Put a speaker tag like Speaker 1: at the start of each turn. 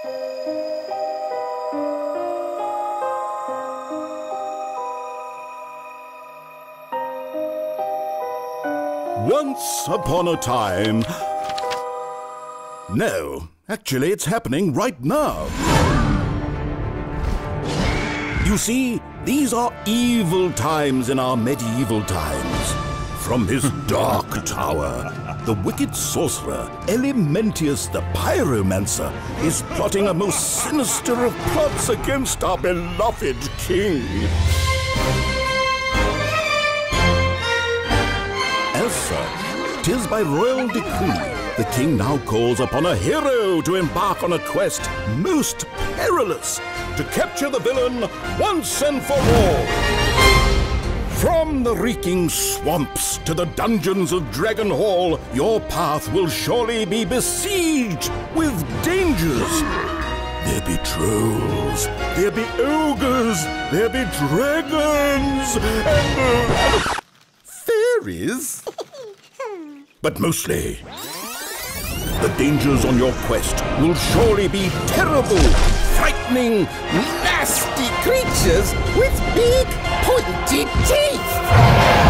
Speaker 1: Once upon a time... No, actually it's happening right now. You see, these are evil times in our medieval times. From his dark tower, the wicked sorcerer, Elementius the Pyromancer, is plotting a most sinister of plots against our beloved king. As such, 'tis by royal decree the king now calls upon a hero to embark on a quest most perilous to capture the villain once and for all. From the reeking swamps to the dungeons of Dragon Hall, your path will surely be besieged with dangers. There be trolls, there be ogres, there be dragons, and fairies. But mostly, the dangers on your quest will surely be terrible, frightening, nasty creatures with big, pointed teeth.